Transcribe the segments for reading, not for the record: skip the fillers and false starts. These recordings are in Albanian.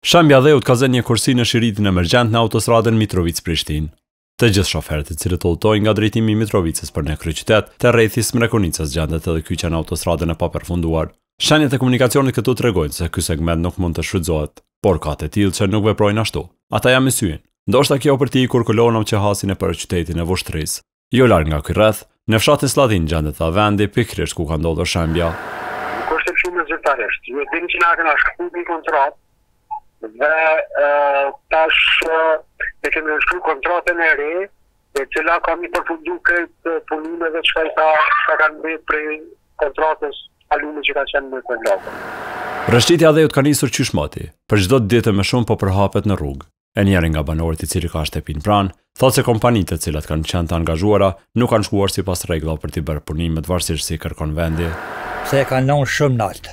Shambja Dheut ka zënë një kursi në shiritin emergjent në autostradën Mitrovic-Prishtinë. Të gjithë shoferët e cilët udhtojnë nga drejtimi i Mitrovicës për në kryeqytet, të rrethis Smrekonicës gjendet edhe kyçja në autostradën e papërfunduar. Shenjat e komunikacionit këtu tregojnë se ky segment nuk mund të shfrytëzohet, por ka të tillë që nuk veprojnë ashtu. Ata jam me syen. Ndoshta kjo për ti kur kolonëm që hasin e për qytetin e Vushtrisë. Jo larg nga ky rreth, në fshatin Sllazin gjendet ta vendi pikërisht ku ka ndodhur shembja. Kushtet shumë zyrtarisht. Ju dini që na kanë shkruar një kontratë dhe tash ne kemi shkruar kontratën e re, e cila ka mi përfundu këtë punimeve që kanë bërë prej kontratës alume që ka qenë në kontratë. Rrëshqitja Dheut ka nisur qysh moti, për çdo ditë më shumë po përhapet në rrugë. E njëri nga banorët i cili ka shtëpinë pranë, thotë se kompanitë të cilat kanë qenë të angazhuara nuk kanë shkuar sipas rregullave për të bërë punimet varësisht si kërkon vendi. Se e kanë lënë shumë lart.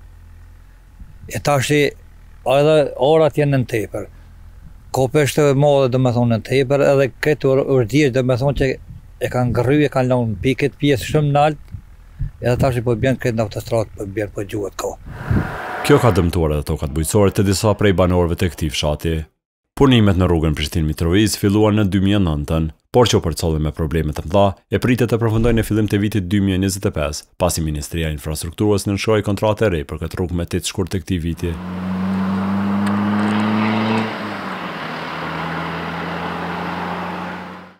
E tash edhe orat janë në tepër. Kopeshtë e madhe domethënë në tepër edhe këtë urdhje domethënë që e kanë ngërryer, e kanë lënë pikët pjesë shumë lart. Edhe tash po bën këtë në autostradë, po bën po gjuhet kohë. Kjo ka dëmtuar edhe tokat bujqësore të disa prej banorëve të këtij fshati. Punimet në rrugën Prishtinë-Mitrovic filluan në 2009, por që u përcolli me probleme të mëdha e pritet të përfundojnë në fillim të vitit 2025, pasi Ministria e Infrastrukturës nënshoi kontratë e re për këtë rrugë me 8 shkurt të këtij viti.